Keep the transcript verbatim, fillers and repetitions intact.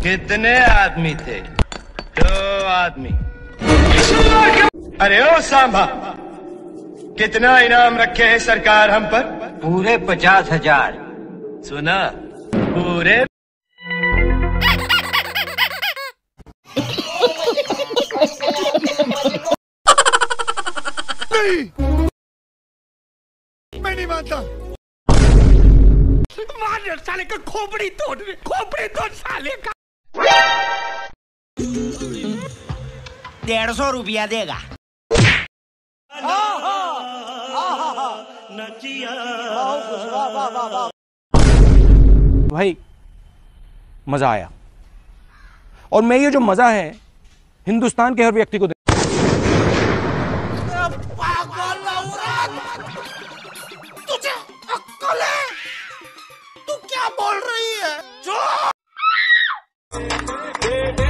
कितने आदमी थे? दो आदमी। अरे ओ सांभा, कितना इनाम रखे हैं सरकार हम पर? पूरे पचास हजार। सुना? पूरे नहीं, मैं नहीं मानता। मार साले का खोपड़ी तोड़, खोपड़ी तोड़ साले का। डेढ़ सौ रुपया देगा। भाई मजा आया, और मैं ये जो मजा है हिंदुस्तान के हर व्यक्ति को दे। तुझे अक्ल है? तू क्या बोल रही है? जो